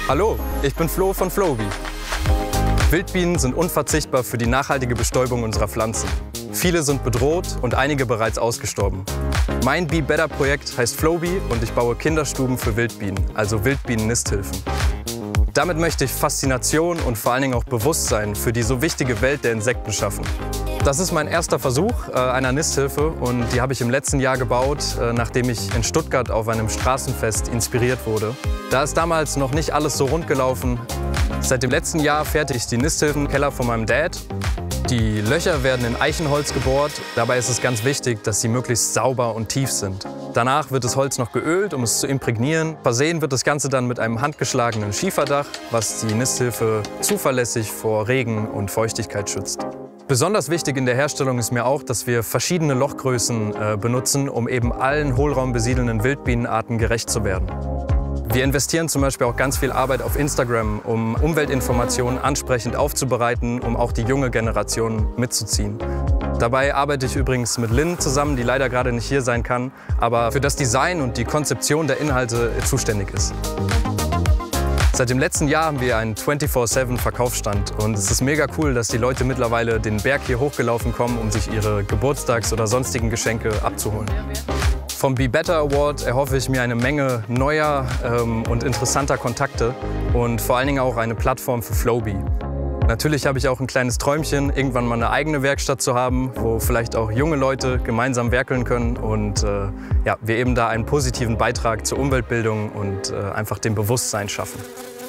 Hallo, ich bin Flo von Flowbee. Wildbienen sind unverzichtbar für die nachhaltige Bestäubung unserer Pflanzen. Viele sind bedroht und einige bereits ausgestorben. Mein Bee Better Projekt heißt Flowbee und ich baue Kinderstuben für Wildbienen, also Wildbienen-Nisthilfen. Damit möchte ich Faszination und vor allen Dingen auch Bewusstsein für die so wichtige Welt der Insekten schaffen. Das ist mein erster Versuch einer Nisthilfe und die habe ich im letzten Jahr gebaut, nachdem ich in Stuttgart auf einem Straßenfest inspiriert wurde. Da ist damals noch nicht alles so rund gelaufen. Seit dem letzten Jahr fertige ich die Nisthilfen im Keller von meinem Dad. Die Löcher werden in Eichenholz gebohrt. Dabei ist es ganz wichtig, dass sie möglichst sauber und tief sind. Danach wird das Holz noch geölt, um es zu imprägnieren. Versehen wird das Ganze dann mit einem handgeschlagenen Schieferdach, was die Nisthilfe zuverlässig vor Regen und Feuchtigkeit schützt. Besonders wichtig in der Herstellung ist mir auch, dass wir verschiedene Lochgrößen benutzen, um eben allen Hohlraum besiedelnden Wildbienenarten gerecht zu werden. Wir investieren zum Beispiel auch ganz viel Arbeit auf Instagram, um Umweltinformationen ansprechend aufzubereiten, um auch die junge Generation mitzuziehen. Dabei arbeite ich übrigens mit Lynn zusammen, die leider gerade nicht hier sein kann, aber für das Design und die Konzeption der Inhalte zuständig ist. Seit dem letzten Jahr haben wir einen 24/7 Verkaufsstand und es ist mega cool, dass die Leute mittlerweile den Berg hier hochgelaufen kommen, um sich ihre Geburtstags- oder sonstigen Geschenke abzuholen. Vom Bee Better Award erhoffe ich mir eine Menge neuer und interessanter Kontakte und vor allen Dingen auch eine Plattform für Flowbee. Natürlich habe ich auch ein kleines Träumchen, irgendwann mal eine eigene Werkstatt zu haben, wo vielleicht auch junge Leute gemeinsam werkeln können und ja, wir eben da einen positiven Beitrag zur Umweltbildung und einfach dem Bewusstsein schaffen.